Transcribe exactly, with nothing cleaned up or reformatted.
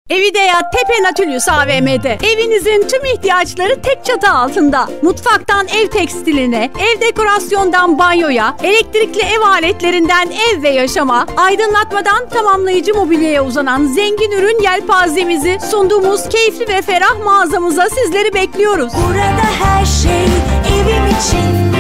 Evideya Tepe Nautilus A V M'de. Evinizin tüm ihtiyaçları tek çatı altında. Mutfaktan ev tekstiline, ev dekorasyondan banyoya, elektrikli ev aletlerinden ev ve yaşama, aydınlatmadan tamamlayıcı mobilyaya uzanan zengin ürün yelpazemizi sunduğumuz keyifli ve ferah mağazamıza sizleri bekliyoruz. Burada her şey evim için.